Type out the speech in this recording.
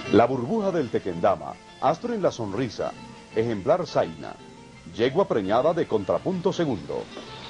La burbuja del Tequendama, astro en la sonrisa, ejemplar zaina, yegua preñada de contrapunto segundo.